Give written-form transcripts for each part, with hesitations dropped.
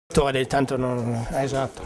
Del tanto non esatto.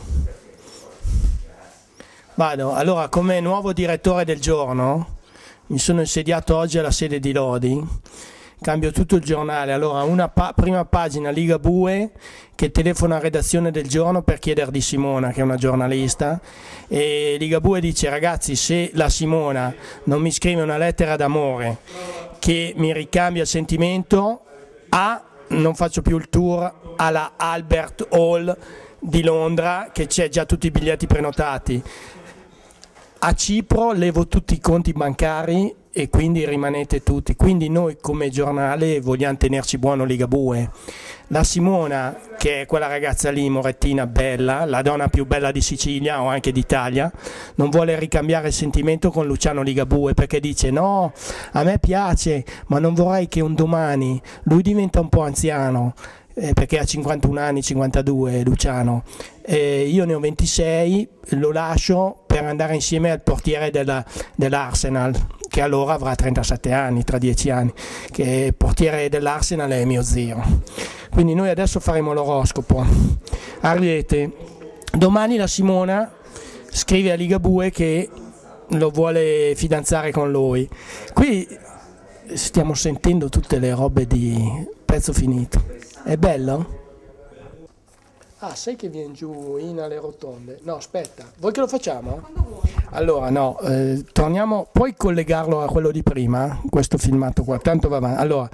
Vado. Allora, come nuovo direttore del giorno mi sono insediato oggi alla sede di Lodi, cambio tutto il giornale. Allora, una prima pagina Ligabue che telefona a redazione del giorno per chiedere di Simona, che è una giornalista, e Ligabue dice: ragazzi, se la Simona non mi scrive una lettera d'amore che mi ricambia il sentimento, non faccio più il tour alla Albert Hall di Londra, che c'è già tutti i biglietti prenotati. A Cipro levo tutti i conti bancari e quindi rimanete tutti. Quindi noi come giornale vogliamo tenerci buono Ligabue. La Simona, che è quella ragazza lì, morettina, bella, la donna più bella di Sicilia o anche d'Italia, non vuole ricambiare il sentimento con Luciano Ligabue, perché dice: no, a me piace, ma non vorrei che un domani lui diventa un po' anziano, perché ha 51 anni, 52 Luciano, io ne ho 26, lo lascio per andare insieme al portiere dell'Arsenal, che allora avrà 37 anni, tra 10 anni, che il portiere dell'Arsenal è mio zio. Quindi noi adesso faremo l'oroscopo. Ariete, domani la Simona scrive a Ligabue che lo vuole fidanzare con lui. Qui stiamo sentendo tutte le robe di Pezzo Finito. È bello? Ah, sai che viene giù in alle rotonde? No, aspetta, vuoi che lo facciamo? Allora, no, torniamo, puoi collegarlo a quello di prima, questo filmato qua, tanto va avanti. Allora,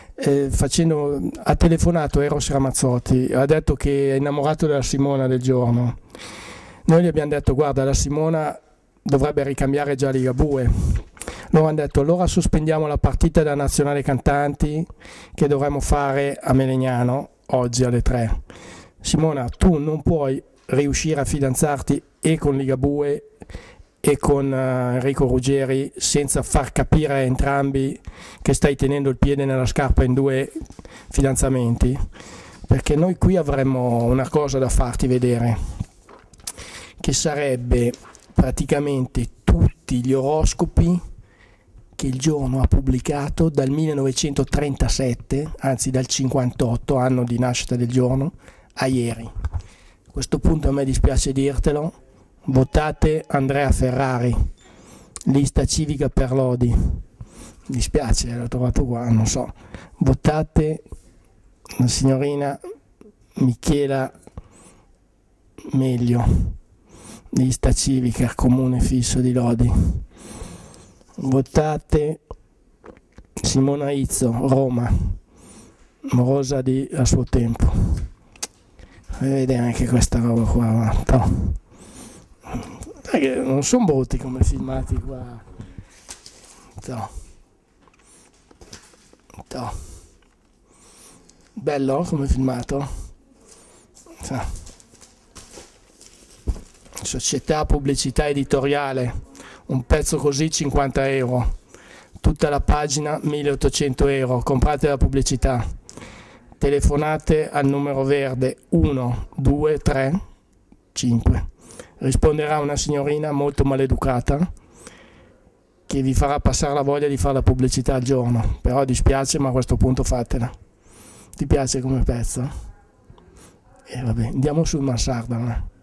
ha telefonato Eros Ramazzotti, ha detto che è innamorato della Simona del giorno. Noi gli abbiamo detto: guarda, la Simona dovrebbe ricambiare già Ligabue. Loro hanno detto: allora sospendiamo la partita della Nazionale Cantanti che dovremmo fare a Melegnano oggi alle 3. Simona, tu non puoi riuscire a fidanzarti e con Ligabue e con Enrico Ruggeri senza far capire a entrambi che stai tenendo il piede nella scarpa in 2 fidanzamenti, perché noi qui avremmo una cosa da farti vedere, che sarebbe praticamente tutti gli oroscopi che il giorno ha pubblicato dal 1937, anzi dal 58, anno di nascita del giorno, a ieri. A questo punto a me dispiace dirtelo, votate Andrea Ferrari, lista civica per Lodi. Mi dispiace, l'ho trovato qua, non so. Votate la signorina Michela Meglio, lista civica comune fisso di Lodi. Votate Simona Izzo, Roma, morosa a suo tempo. Vedete anche questa roba qua. Perché non sono brutti come filmati qua. Bello come filmato. Società pubblicità editoriale. Un pezzo così 50 euro, tutta la pagina 1800 euro, comprate la pubblicità, telefonate al numero verde 1, 2, 3, 5, risponderà una signorina molto maleducata che vi farà passare la voglia di fare la pubblicità al giorno, però dispiace, ma a questo punto fatela. Ti piace come pezzo? E vabbè, andiamo sul mansarda.